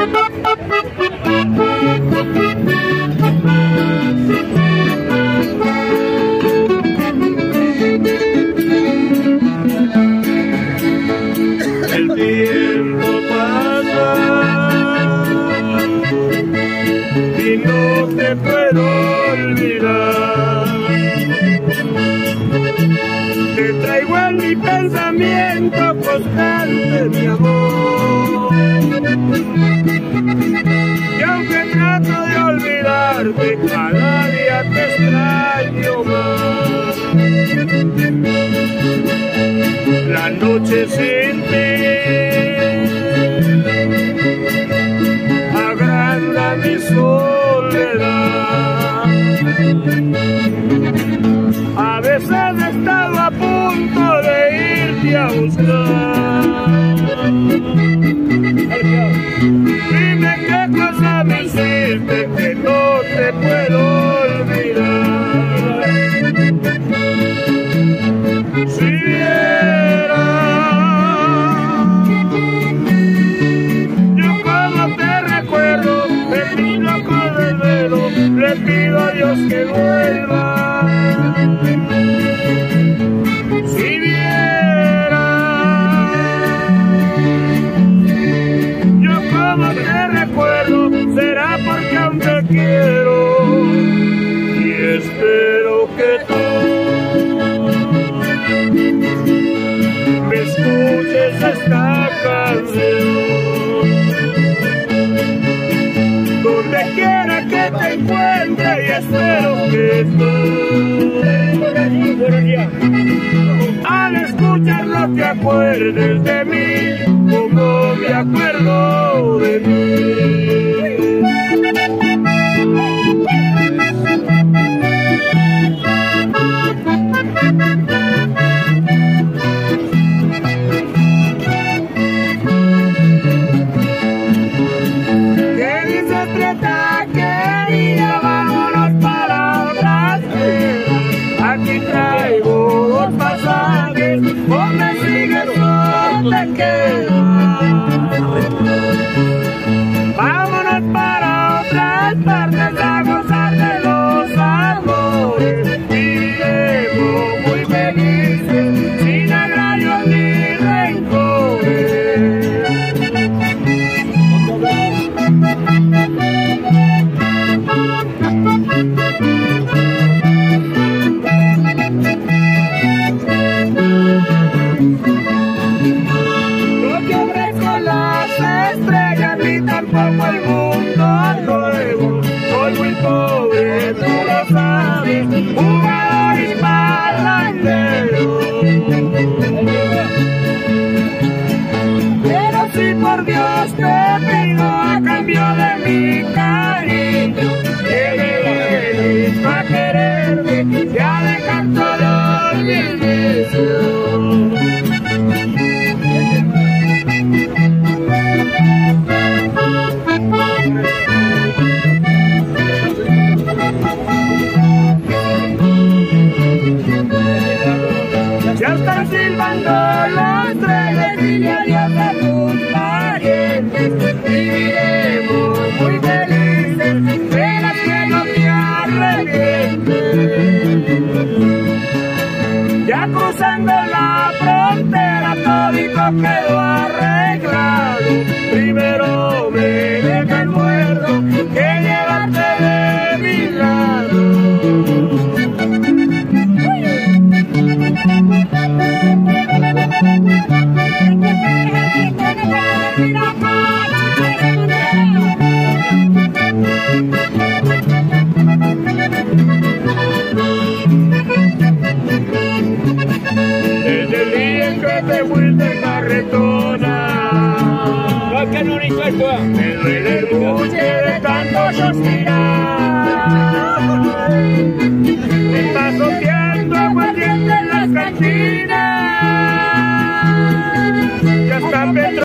El tiempo pasa y no te puedo olvidar. Te traigo en mi pensamiento constante, mi amor. Y aunque trato de olvidarte, cada día te extraño más. La noche sin ti agranda mi soledad. A veces he estado a punto de irte a buscar. Dime qué cosa me hiciste que no te puedo olvidar. Si vieras yo como te recuerdo, de mi loco desvelo, le pido a Dios que vuelva. Si vieras yo como te recuerdo, será porque aún te quiero y espero que tú me escuches esta canción. Donde quiera que te encuentre y espero que tú al escucharlo te acuerdes de mí como me acuerdo de ti. Aquí traigo dos pasajes, o me sigues o te quedas. Vámonos para otras partes a gozar de los amores. Viviremos muy felices, sin agravios ni rencores. Tampoco el mundo nuevo, soy muy pobre, tú lo sabes, jugador y parrandero. Pero si por Dios te pido a cambio de mi cariño, que me dejes pa' quererte y a dejar todos mis vicios. Ya están silbando los trenes, dile adiós a tus parientes. Viviremos muy felices, verás que no te arrepientes. Ya cruzando la frontera todito quedó arreglado. Primero me deja el muerto que llevarte de mi lado.